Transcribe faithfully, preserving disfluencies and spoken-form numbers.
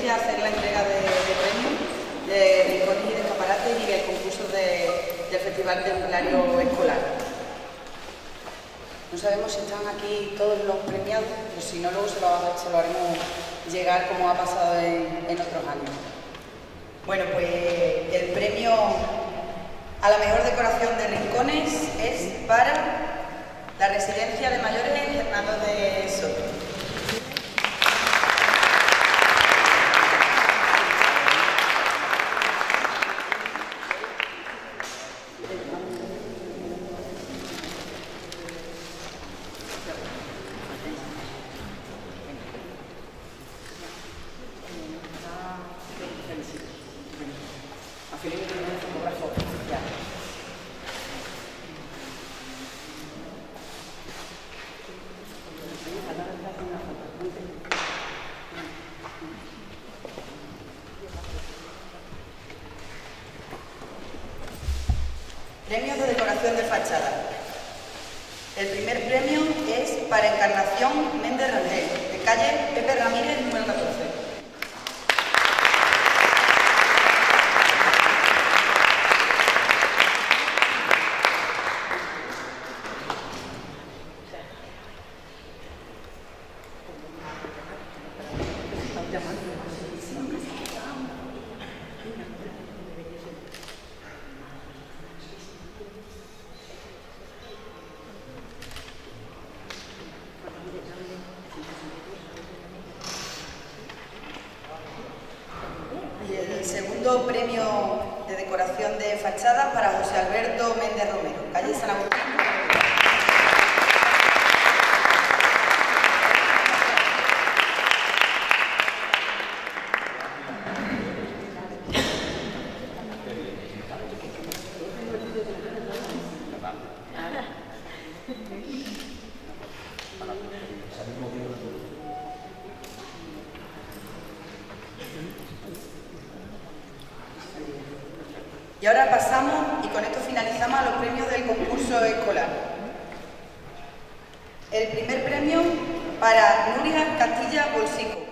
Residencia hacer la entrega de, de premios de rincones y de escaparates y del concurso de, del Festival Templario Escolar. No sabemos si están aquí todos los premiados, pero si no, luego se lo, se lo haremos llegar como ha pasado en, en otros años. Bueno, pues el premio a la mejor decoración de rincones es para la Residencia de Mayores Hernando de Soto. Premios de decoración de fachada. El primer premio es para Encarnación Méndez Rangel, de calle Pepe Ramírez, número catorce. Segundo premio de decoración de fachada para José Alberto Méndez Romero, calle San Agustín. Y ahora pasamos, y con esto finalizamos, a los premios del concurso escolar. El primer premio para Nuria Castilla Bolsico.